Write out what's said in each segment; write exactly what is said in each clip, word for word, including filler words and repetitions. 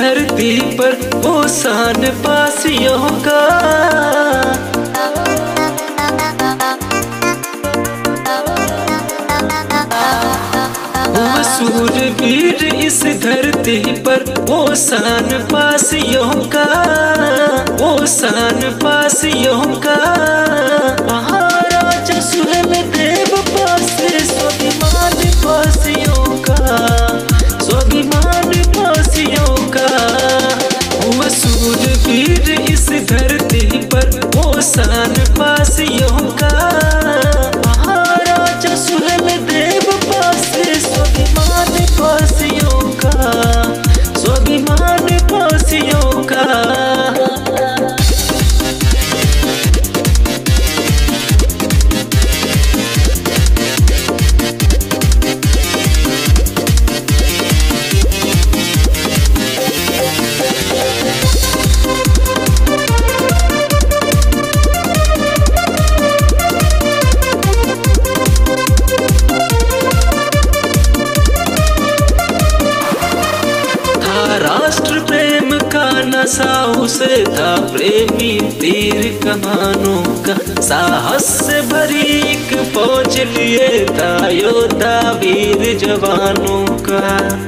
धरती पर वो शान पासियों का। वो सूरवीर इस धरती पर वो शान पासियों का, वो शान पासियों का। महाराजा सुहेलदेव पासे स्वाभिमान पासियों का, स्वाभिमान पासियों का। वो सूरवीर इस धरती पर वो शान पासियों का। महाराजा सुहेलदेव पासे स्वाभिमान पासियों का, स्वाभिमान पासियों का। राष्ट्र प्रेम का नशा उसे था, प्रेमी तीर कमानों का। साहस से भरी एक फौज लिए था, योद्धा वीर जवानों का।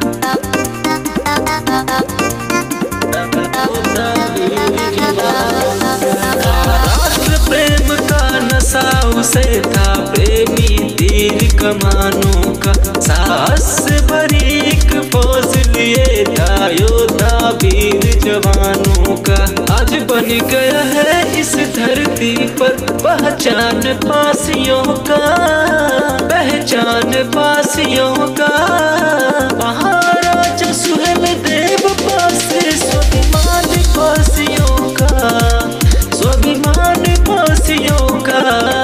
राष्ट्र प्रेम का नशा उसे था, प्रेमी तीर कमानों का। साहस से भरी एक फौज लिए था, योद्धा वीर जवानों का। आज बन गया है इस धरती पर पहचान पासियों का, पहचान पासियों का। महाराजा सुहेलदेव पासे स्वाभिमान पासियों का, स्वाभिमान पासियों का।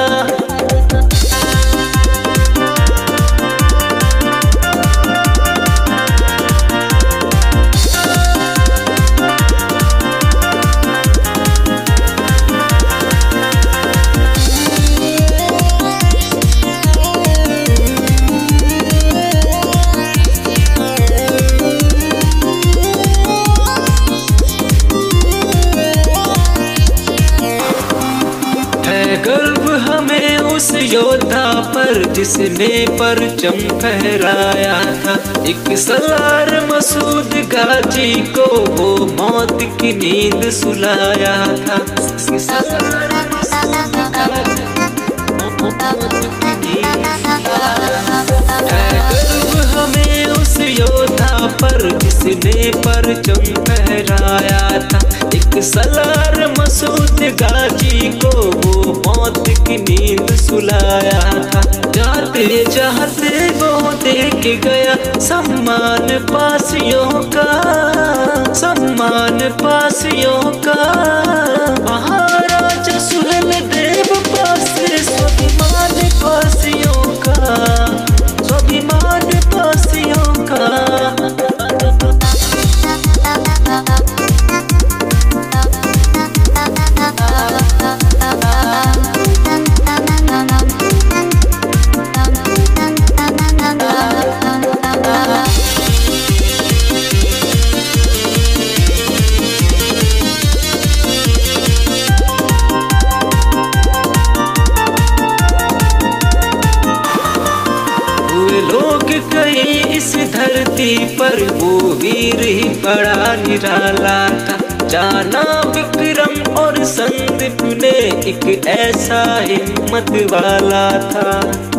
गर्व हमें उस योद्धा पर जिसने परचम फहराया था। एक सलार मसूद गाजी को वो मौत की नींद सुलाया था। एक सलार मसूद गाजी को मौत की नींद सुलाया था। गर्व हमें उस योद्धा पर जिसने परचम फहराया था। एक सलार मसूद गाजी को वो मौत की नींद सुलाया था। जाते जाते वो देख गया सम्मान पासियों का, सम्मान पासियों का। महाराजा सुहेलदेव पासे स्वाभिमान पासियों का, स्वाभिमान पासियों का। इस धरती पर वो वीर ही बड़ा निराला था। जाना विक्रम और संदीप ने एक ऐसा हिम्मत वाला था,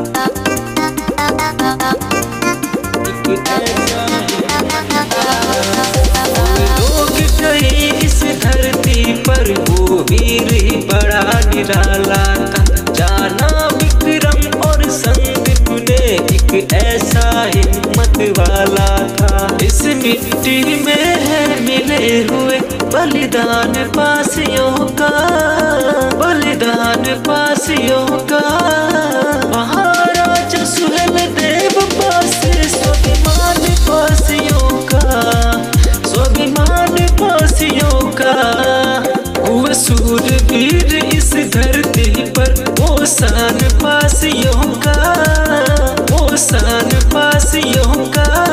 एक ऐसा हिम्मत वाला। लोग कहे इस धरती पर वो वीर ही बड़ा निराला था। जाना विक्रम और संदीप ने एक ऐसा हिम्मत वाला था। इस मिट्टी में है मिले हुए बलिदान पासियों का, बलिदान पासियों का। महाराजा सुहेलदेव पासे स्वाभिमान पासियों का, स्वाभिमान पासियों का। वो सूरवीर इस धरती पर वो शान पासियों का, वो शान पासियों का।